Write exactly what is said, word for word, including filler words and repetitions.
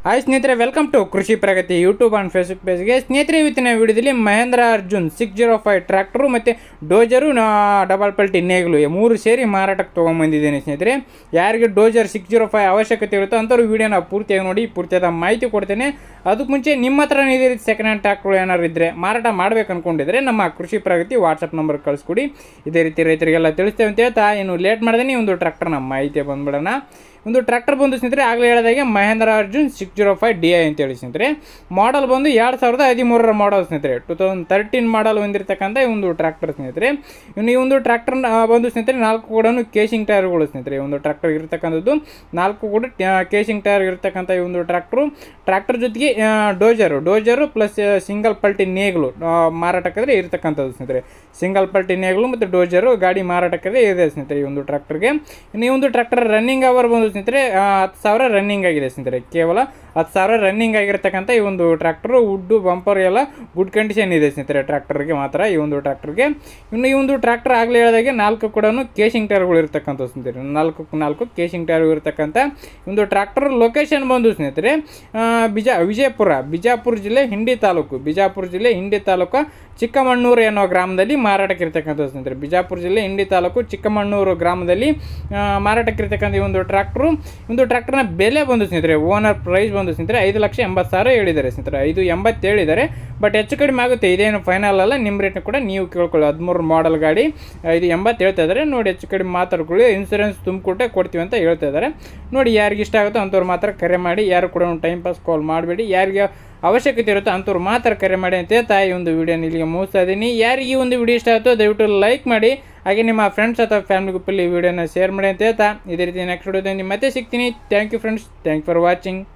Hi ಸ್ನೇಹಿತರೆ, welcome to Krishi Pragati YouTube and Facebook ಪೇಜ್ಗೆ. ಸ್ನೇಹಿತರೆ, ಇವತ್ತಿನ ವಿಡಿಯೋದಲ್ಲಿ Mahindra Arjun six zero five tractor ಮತ್ತು ಡೋಜರು ಡಬಲ್ ಪಲ್ಟಿ ನೇಗಿಲು ಮೂರು ಸೇರಿ ಮಾರಾಟಕ್ಕೆ ತೊಗೊಂಬಂದಿದ್ದೇನೆ. ಸ್ನೇಹಿತರೆ, ಯಾರಿಗೆ ಡೋಜರ್ ಸಿಕ್ಸ್ ಜೀರೋ ಫೈವ್ ಅವಶ್ಯಕತೆ ಇರುತ್ತೋ ಅಂಥವ್ರು ವೀಡಿಯೋನ ಪೂರ್ತಿಯಾಗಿ ನೋಡಿ, ಪೂರ್ತಿಯಾದ ಮಾಹಿತಿ ಕೊಡ್ತೇನೆ. ಅದಕ್ಕೆ ಮುಂಚೆ ನಿಮ್ಮ ಹತ್ರ ಇದೇ ರೀತಿ ಸೆಕೆಂಡ್ ಹ್ಯಾಂಡ್ ಟ್ರ್ಯಾಕ್ಟರ್ಗಳು ಏನಾರು ಇದ್ದರೆ ಮಾರಾಟ ಮಾಡಬೇಕು ಅಂದ್ಕೊಂಡಿದ್ರೆ ನಮ್ಮ ಕೃಷಿ ಪ್ರಗತಿ ವಾಟ್ಸಪ್ ನಂಬರ್ ಕಳಿಸ್ಕೊಡಿ. ಇದೇ ರೀತಿ ರೈತರಿಗೆಲ್ಲ ತಿಳಿಸ್ತೇವೆ ಅಂತ ಹೇಳ್ತಾ ಇನ್ನು ಲೇಟ್ ಮಾಡ್ದೇ ಒಂದು ಟ್ರ್ಯಾಕ್ಟರ್ನ ಮಾಹಿತಿ ಬಂದ್ಬಿಡೋಣ. ಒಂದು ಟ್ರ್ಯಾಕ್ಟರ್ ಬಂದು ಸ್ನೇಹಿತರೆ ಆಗಲೇ ಹೇಳಿದಾಗೆ Mahindra Arjun six zero five D I ಅಂತೇಳಿ ಸ್ನೇಹಿತರೆ. ಮಾಡಲ್ ಬಂದು ಎರಡು ಸಾವಿರದ ಹದಿಮೂರರ ಮಾಡಲ್ ಸ್ನೇಹಿತರೆ, ಟೂ ತೌಸಂಡ್ ತರ್ಟೀನ್ ಮಾಡಲ್ ಹೊಂದಿರತಕ್ಕಂಥ ಈ ಒಂದು ಟ್ರ್ಯಾಕ್ಟರ್ ಸ್ನೇಹಿತರೆ. ಇನ್ನು ಈ ಒಂದು ಟ್ರ್ಯಾಕ್ಟರ್ ಬಂದು ಸ್ನೇಹಿತರೆ ನಾಲ್ಕು ಕೂಡ ಕೇಸಿಂಗ್ ಟೈರ್ಗಳು ಸ್ನೇಹಿತರೆ. ಈ ಒಂದು ಟ್ರ್ಯಾಕ್ಟರ್ ಇರತಕ್ಕಂಥದ್ದು ನಾಲ್ಕು ಕೂಡ ಕೇಸಿಂಗ್ ಟೈರ್ ಇರತಕ್ಕಂಥ ಈ ಒಂದು ಟ್ರ್ಯಾಕ್ಟ್ರು. ಟ್ರ್ಯಾಕ್ಟರ್ ಜೊತೆಗೆ ಡೋಜರು ಡೋಜರು ಪ್ಲಸ್ ಸಿಂಗಲ್ ಪಲ್ಟಿ ನೇಗಿಲು ಮಾರಾಟಕ್ಕೆ ಇರತಕ್ಕಂಥದ್ದು ಸ್ನೇಹಿತರೆ. ಸಿಂಗಲ್ ಪಲ್ಟಿ ನೇಗಿಲು ಮತ್ತು ಡೋಜರು ಗಾಡಿ ಮಾರಾಟಕ್ಕೆ ಇದೆ ಸ್ನೇಹಿತರೆ ಈ ಒಂದು ಟ್ರ್ಯಾಕ್ಟರ್ಗೆ. ಇನ್ನು ಈ ಒಂದು ಟ್ರ್ಯಾಕ್ಟರ್ ರನ್ನಿಂಗ್ ಅವರ್ ಬಂದು ಸ್ನೇಹಿತರೆ ಹತ್ತು ಸಾವಿರ ರನ್ನಿಂಗ್ ಆಗಿದೆ ಸ್ನೇಹಿತರೆ. ಕೇವಲ ಹತ್ತು ಸಾವಿರ ರನ್ನಿಂಗ್ ಆಗಿರ್ತಕ್ಕಂಥ ಈ ಒಂದು ಟ್ರ್ಯಾಕ್ಟರು ವುಡ್ಡು ಬಂಪರ್ ಎಲ್ಲ ಗುಡ್ ಕಂಡೀಷನ್ ಇದೆ ಸ್ನೇಹಿತರೆ ಟ್ರ್ಯಾಕ್ಟರ್ಗೆ ಮಾತ್ರ ಈ ಒಂದು ಟ್ರ್ಯಾಕ್ಟರ್ಗೆ. ಇನ್ನು ಈ ಒಂದು ಟ್ರ್ಯಾಕ್ಟರ್ ಆಗಲೇ ಹೇಳಿದಾಗೆ ನಾಲ್ಕು ಕೂಡ ಕೇಸಿಂಗ್ ಟೈರ್ಗಳು ಇರ್ತಕ್ಕಂಥ ಸ್ನೇಹಿತರೆ. ನಾಲ್ಕು ನಾಲ್ಕು ಕೇಸಿಂಗ್ ಟೈರ್ ಇರತಕ್ಕಂಥ ಒಂದು ಟ್ರ್ಯಾಕ್ಟರ್. ಲೊಕೇಶನ್ ಬಂದು ಸ್ನೇಹಿತರೆ ಬಿಜಾ ವಿಜಯಪುರ ಬಿಜಾಪುರ ಜಿಲ್ಲೆ ಹಿಂಡಿ ತಾಲೂಕು ಬಿಜಾಪುರ ಜಿಲ್ಲೆ ಹಿಂಡಿ ತಾಲೂಕು ಚಿಕ್ಕಮಣ್ಣೂರು ಎನ್ನುವ ಗ್ರಾಮದಲ್ಲಿ ಮಾರಾಟಕ್ಕೆ ಇರ್ತಕ್ಕಂಥ ಸ್ನೇಹಿತರೆ. ಬಿಜಾಪುರ ಜಿಲ್ಲೆ ಹಿಂಡಿ ತಾಲೂಕು ಚಿಕ್ಕಮಣ್ಣೂರು ಗ್ರಾಮದಲ್ಲಿ ಮಾರಾಟಕ್ಕೆ ಇರ್ತಕ್ಕಂಥ ಈ ಒಂದು ಟ್ರ್ಯಾಕ್ಟ್ರು. ಒಂದು ಟ್ರ್ಯಾಕ್ಟರ್ನ ಬೆಲೆ ಬಂದು ಸ್ನೇಹಿತರೆ ಓನರ್ ಪ್ರೈಸ್ ಬಂದು ಸ್ನೇಹಿತರೆ ಐದು ಲಕ್ಷ ಎಂಬತ್ತು ಸಾವಿರ ಹೇಳಿದ್ದಾರೆ ಸ್ನೇಹಿತರೆ. ಐದು ಎಂಬತ್ತು ಹೇಳಿದ್ದಾರೆ, ಬಟ್ ಹೆಚ್ಚು ಕಡಿಮೆ ಆಗುತ್ತೆ. ಇದೇನು ಫೈನಲ್ ಅಲ್ಲ, ನಿಮ್ಮ ರೇಟ್ನ ಕೂಡ ನೀವು ಕೇಳ್ಕೊಳ್ಳಿ. ಹದಿಮೂರು ಮಾಡಲ್ ಗಾಡಿ ಐದು ಎಂಬತ್ತು ಹೇಳ್ತಾ ಇದ್ದಾರೆ ನೋಡಿ. ಹೆಚ್ಚು ಕಡಿಮೆ ಮಾತಾಡ್ಕೊಳ್ಳಿ, ಇನ್ಸೂರೆನ್ಸ್ ತುಂಬಿಕೊಟ್ಟೆ ಕೊಡ್ತೀವಿ ಅಂತ ಹೇಳ್ತಾ ಇದ್ದಾರೆ ನೋಡಿ. ಯಾರಿಗೆ ಇಷ್ಟ ಆಗುತ್ತೋ ಅಂಥವ್ರು ಮಾತ್ರ ಕರೆ ಮಾಡಿ, ಯಾರು ಕೂಡ ಒಂದು ಟೈಮ್ ಪಾಸ್ ಕಾಲ್ ಮಾಡಬೇಡಿ. ಯಾರಿಗೆ ಅವಶ್ಯಕತೆ ಇರುತ್ತೋ ಅಂಥವ್ರು ಮಾತ್ರ ಕರೆ ಮಾಡಿ ಅಂತ ಹೇಳ್ತಾ ಈ ಒಂದು ವಿಡಿಯೋನ ಇಲ್ಲಿಗೆ ಮುಗಿಸ್ತಾ ಇದ್ದೀನಿ. ಯಾರಿಗೆ ಈ ಒಂದು ವಿಡಿಯೋ ಇಷ್ಟ ಆಗುತ್ತೋ ದಯವಿಟ್ಟು ಲೈಕ್ ಮಾಡಿ, ಹಾಗೆ ನಿಮ್ಮ ಫ್ರೆಂಡ್ಸ್ ಅಥವಾ ಫ್ಯಾಮಿಲಿ ಗ್ರೂಪಲ್ಲಿ ಈ ವಿಡಿಯೋನ ಶೇರ್ ಮಾಡಿ ಅಂತ ಹೇಳ್ತಾ ಇದೇ ರೀತಿ ನೆಕ್ಸ್ಟ್ ವಿಡಿಯೋದಲ್ಲಿ ಮತ್ತೆ ಸಿಗ್ತೀನಿ. Thank you friends, thank for watching.